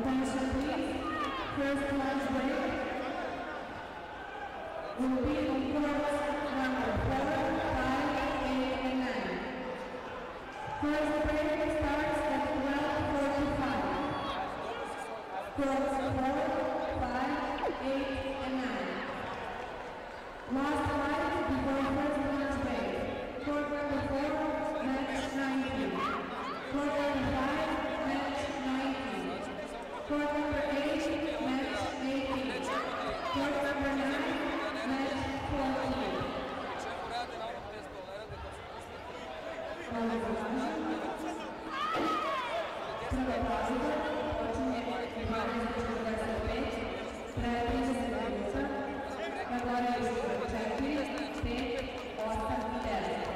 Attention please, first lunch break will be on course number 4, 5, 8, and 9. First break starts at 12:45. Course 4, 5, 8, and 9. Last fight before first lunch break. Court number 4, match 19. Court number 5, match 19. Court number 8, match 18. Court number 9, match 14. Prva pauza, počinje pripravljanje za 45, traje 30 minuta, na gore je 4, 5, 8 i 9.